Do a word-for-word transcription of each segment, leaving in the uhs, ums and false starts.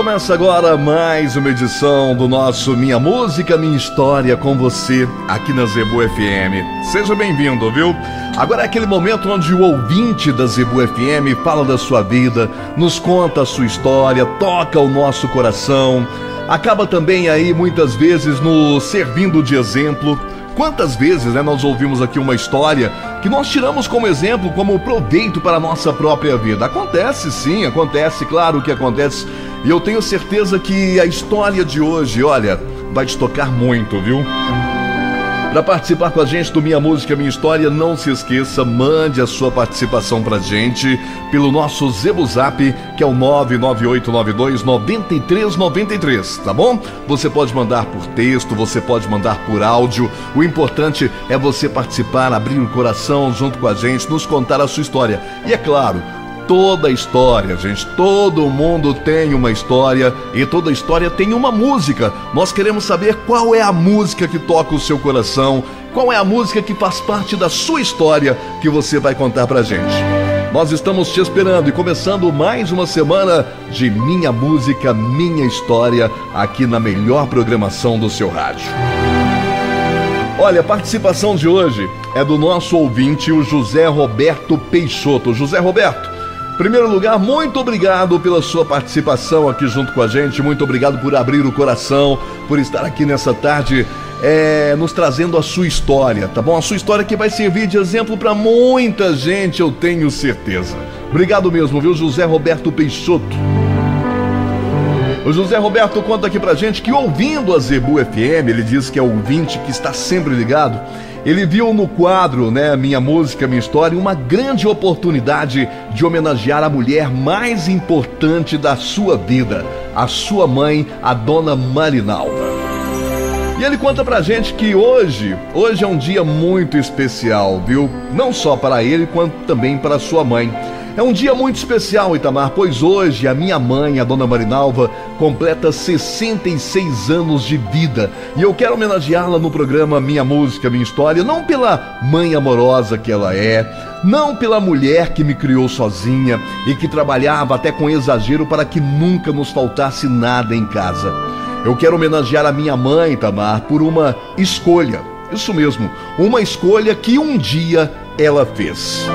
Começa agora mais uma edição do nosso Minha Música, Minha História com você aqui na Zebu F M. Seja bem-vindo, viu? Agora é aquele momento onde o ouvinte da Zebu F M fala da sua vida, nos conta a sua história, toca o nosso coração, acaba também aí muitas vezes nos servindo de exemplo. Quantas vezes, né, nós ouvimos aqui uma história que nós tiramos como exemplo, como proveito para a nossa própria vida? Acontece sim, acontece, claro que acontece. E eu tenho certeza que a história de hoje, olha, vai te tocar muito, viu? Para participar com a gente do Minha Música, Minha História, não se esqueça, mande a sua participação pra gente pelo nosso Zebu Zap, que é o nove nove oito nove dois nove três nove três, tá bom? Você pode mandar por texto, você pode mandar por áudio. O importante é você participar, abrir o coração junto com a gente, nos contar a sua história. E é claro, toda história, gente, todo mundo tem uma história e toda história tem uma música. Nós queremos saber qual é a música que toca o seu coração, qual é a música que faz parte da sua história que você vai contar pra gente. Nós estamos te esperando e começando mais uma semana de Minha Música, Minha História aqui na melhor programação do seu rádio. Olha, a participação de hoje é do nosso ouvinte, o José Roberto Peixoto. José Roberto, em primeiro lugar, muito obrigado pela sua participação aqui junto com a gente, muito obrigado por abrir o coração, por estar aqui nessa tarde é, nos trazendo a sua história, tá bom? A sua história que vai servir de exemplo para muita gente, eu tenho certeza. Obrigado mesmo, viu, José Roberto Peixoto? O José Roberto conta aqui pra gente que, ouvindo a Zebu F M, ele diz que é ouvinte que está sempre ligado. Ele viu no quadro, né, Minha Música, Minha História, uma grande oportunidade de homenagear a mulher mais importante da sua vida, a sua mãe, a dona Marinalva. E ele conta pra gente que hoje, hoje é um dia muito especial, viu? Não só para ele, quanto também para sua mãe. É um dia muito especial, Itamar, pois hoje a minha mãe, a dona Marinalva, completa sessenta e seis anos de vida. E eu quero homenageá-la no programa Minha Música, Minha História, não pela mãe amorosa que ela é, não pela mulher que me criou sozinha e que trabalhava até com exagero para que nunca nos faltasse nada em casa. Eu quero homenagear a minha mãe, Itamar, por uma escolha. Isso mesmo, uma escolha que um dia ela fez.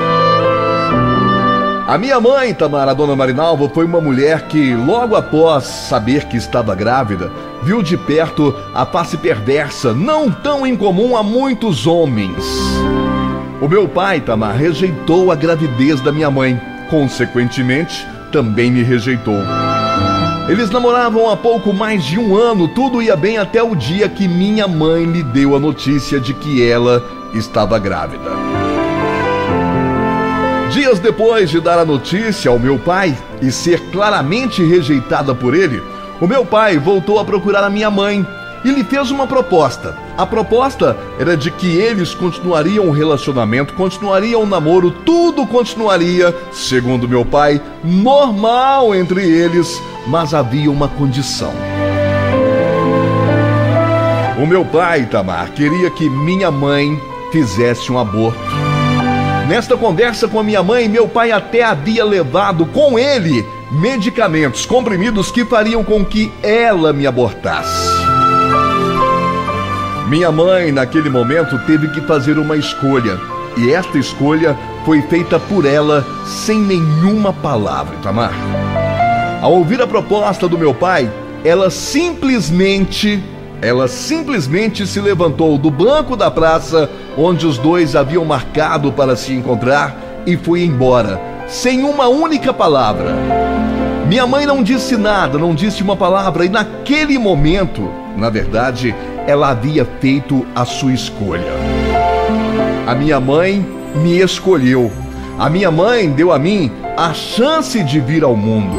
A minha mãe, Itamar, a dona Marinalva, foi uma mulher que, logo após saber que estava grávida, viu de perto a face perversa, não tão incomum a muitos homens. O meu pai, Itamar, rejeitou a gravidez da minha mãe. Consequentemente, também me rejeitou. Eles namoravam há pouco mais de um ano, tudo ia bem até o dia que minha mãe me deu a notícia de que ela estava grávida. Dias depois de dar a notícia ao meu pai e ser claramente rejeitada por ele, o meu pai voltou a procurar a minha mãe e lhe fez uma proposta. A proposta era de que eles continuariam o relacionamento, continuariam o namoro, tudo continuaria, segundo meu pai, normal entre eles, mas havia uma condição. O meu pai, Itamar, queria que minha mãe fizesse um aborto. Nesta conversa com a minha mãe, meu pai até havia levado com ele medicamentos, comprimidos que fariam com que ela me abortasse. Minha mãe, naquele momento, teve que fazer uma escolha. E esta escolha foi feita por ela sem nenhuma palavra, Itamar. Ao ouvir a proposta do meu pai, ela simplesmente... Ela simplesmente se levantou do banco da praça onde os dois haviam marcado para se encontrar e foi embora, sem uma única palavra. Minha mãe não disse nada, não disse uma palavra, e naquele momento, na verdade, ela havia feito a sua escolha. A minha mãe me escolheu. A minha mãe deu a mim a chance de vir ao mundo.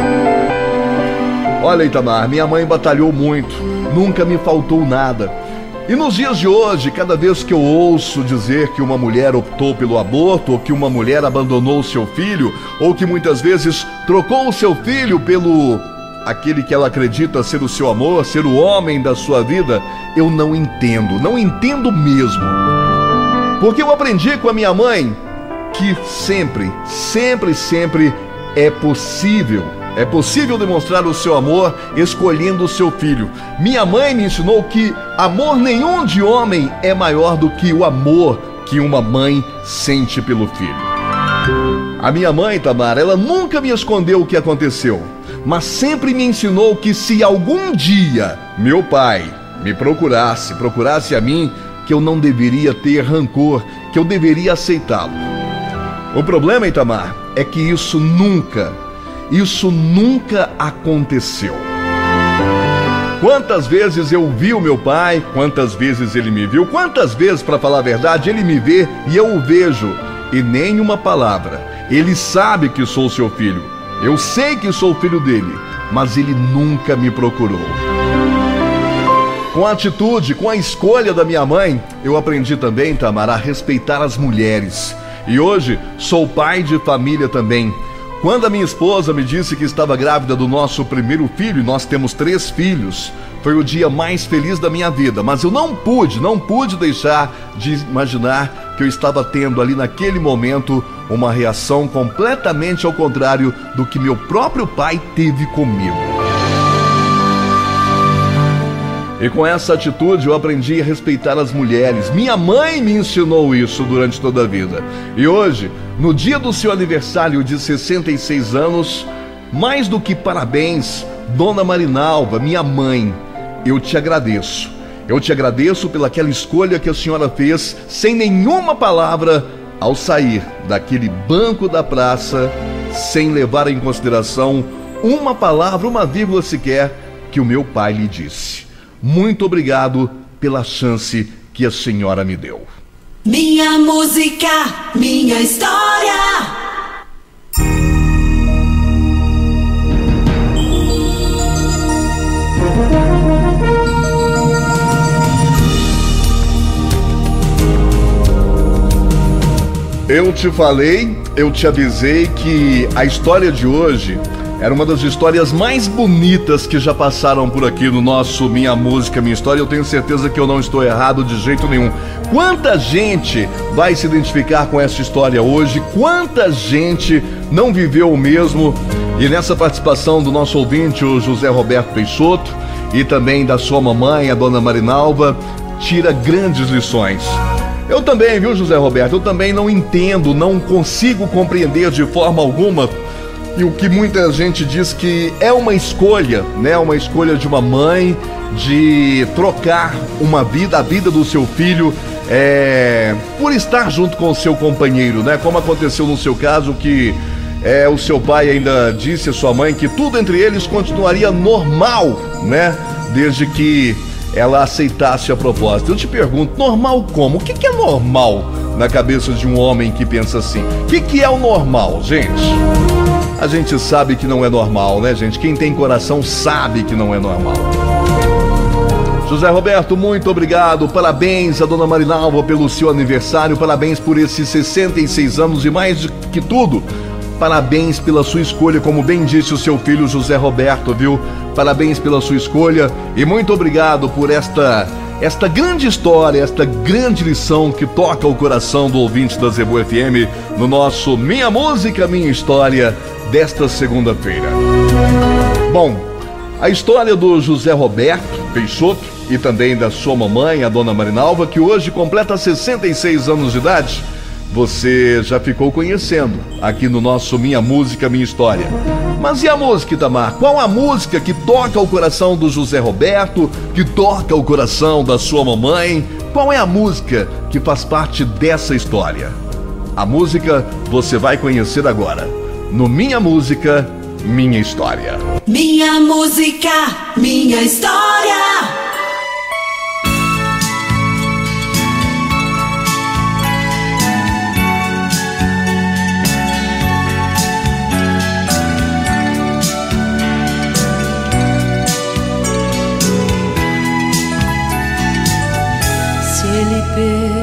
Olha, Itamar, minha mãe batalhou muito, nunca me faltou nada. E nos dias de hoje, cada vez que eu ouço dizer que uma mulher optou pelo aborto, ou que uma mulher abandonou o seu filho, ou que muitas vezes trocou o seu filho pelo aquele que ela acredita ser o seu amor, ser o homem da sua vida, eu não entendo, não entendo mesmo. Porque eu aprendi com a minha mãe que sempre, sempre, sempre é possível É possível demonstrar o seu amor escolhendo o seu filho. Minha mãe me ensinou que amor nenhum de homem é maior do que o amor que uma mãe sente pelo filho. A minha mãe, Tamara, ela nunca me escondeu o que aconteceu, mas sempre me ensinou que se algum dia meu pai me procurasse, procurasse a mim, que eu não deveria ter rancor, que eu deveria aceitá-lo. O problema, Itamar, é que isso nunca, isso nunca aconteceu. Quantas vezes eu vi o meu pai, quantas vezes ele me viu, quantas vezes, para falar a verdade, ele me vê e eu o vejo, e nem uma palavra. Ele sabe que sou seu filho, eu sei que sou filho dele, mas ele nunca me procurou. Com a atitude, com a escolha da minha mãe, eu aprendi também, Tamara, a respeitar as mulheres. E hoje sou pai de família também. Quando a minha esposa me disse que estava grávida do nosso primeiro filho, e nós temos três filhos, foi o dia mais feliz da minha vida. Mas eu não pude, não pude deixar de imaginar que eu estava tendo ali naquele momento uma reação completamente ao contrário do que meu próprio pai teve comigo. E com essa atitude eu aprendi a respeitar as mulheres. Minha mãe me ensinou isso durante toda a vida. E hoje, no dia do seu aniversário de sessenta e seis anos, mais do que parabéns, Dona Marinalva, minha mãe, eu te agradeço. Eu te agradeço pelaquela escolha que a senhora fez, sem nenhuma palavra, ao sair daquele banco da praça, sem levar em consideração uma palavra, uma vírgula sequer, que o meu pai lhe disse. Muito obrigado pela chance que a senhora me deu. Minha música, minha história. Eu te falei, eu te avisei que a história de hoje era uma das histórias mais bonitas que já passaram por aqui no nosso Minha Música, Minha História. Eu tenho certeza que eu não estou errado de jeito nenhum. Quanta gente vai se identificar com essa história hoje? Quanta gente não viveu o mesmo? E nessa participação do nosso ouvinte, o José Roberto Peixoto, e também da sua mamãe, a Dona Marinalva, tira grandes lições. Eu também, viu, José Roberto? Eu também não entendo, não consigo compreender de forma alguma e o que muita gente diz que é uma escolha, né? Uma escolha de uma mãe de trocar uma vida, a vida do seu filho, é, por estar junto com o seu companheiro, né? Como aconteceu no seu caso, que é, o seu pai ainda disse à sua mãe que tudo entre eles continuaria normal, né? Desde que ela aceitasse a proposta. Eu te pergunto, normal como? O que que é normal na cabeça de um homem que pensa assim? O que que é o normal, gente? A gente sabe que não é normal, né, gente? Quem tem coração sabe que não é normal. José Roberto, muito obrigado. Parabéns a Dona Marinalva pelo seu aniversário. Parabéns por esses sessenta e seis anos e mais do que tudo, parabéns pela sua escolha, como bem disse o seu filho José Roberto, viu? Parabéns pela sua escolha e muito obrigado por esta, esta grande história, esta grande lição que toca o coração do ouvinte da Zebu F M no nosso Minha Música, Minha História desta segunda-feira. Bom, a história do José Roberto Peixoto e também da sua mamãe, a Dona Marinalva, que hoje completa sessenta e seis anos de idade, você já ficou conhecendo aqui no nosso Minha Música, Minha História. Mas e a música, Itamar? Qual a música que toca o coração do José Roberto, que toca o coração da sua mamãe? Qual é a música que faz parte dessa história? A música você vai conhecer agora, no Minha Música, Minha História. Minha música, minha história. Se ele